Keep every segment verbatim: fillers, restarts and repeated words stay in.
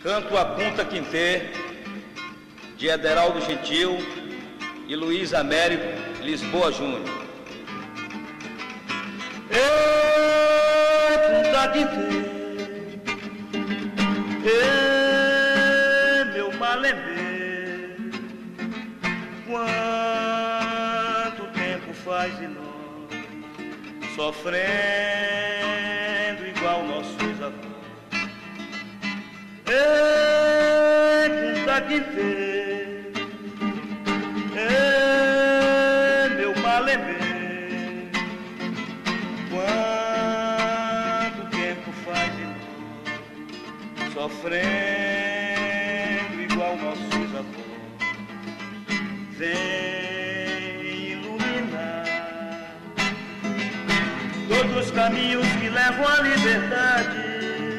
Canto a Punta Quintê, de Ederaldo Gentil e Luiz Américo Lisboa Júnior. Ê, Punta Quintê, ê, meu Malembê, quanto tempo faz de nós sofrendo igual nossos avós. Ê, Punta Quintê, ê, meu Malembê, quanto tempo faz de nós sofrendo igual nossos avós. Vem iluminar todos os caminhos que levam à liberdade,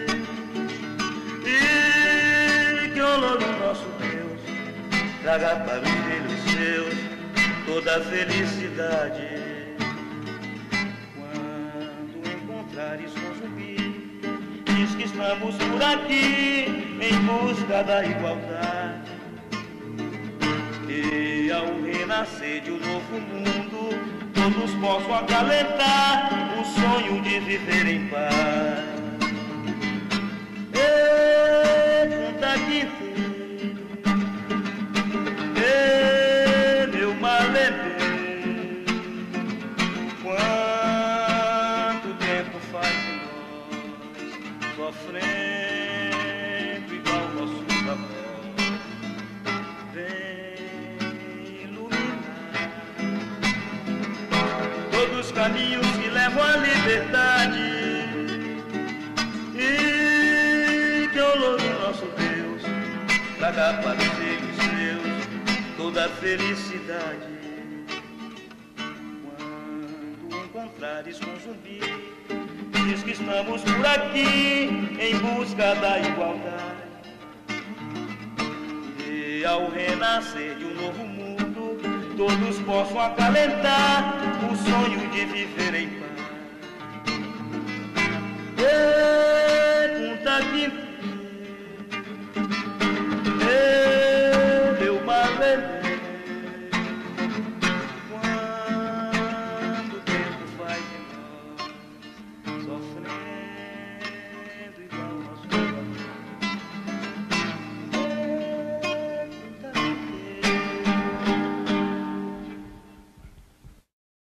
e que o Lolo nosso Deus traga para os filhos seus toda a felicidade. Quando encontrares com zumbi, diz que estamos por aqui em busca da igualdade, e ao renascer de um novo mundo todos possam acalentar o sonho de viver em paz. Ê, Punta Quintê, ê, meu Malembê, quanto tempo faz de nós sofrendo igual nossos avós. Vem iluminar todos os caminhos que levam à liberdade, e que o Lolo nosso Deus traga para os filhos seus toda a felicidade. Quando encontrares com zumbi, diz que estamos por aqui em busca da igualdade, e ao renascer de um novo mundo todos possam acalentar o sonho de viver em paz.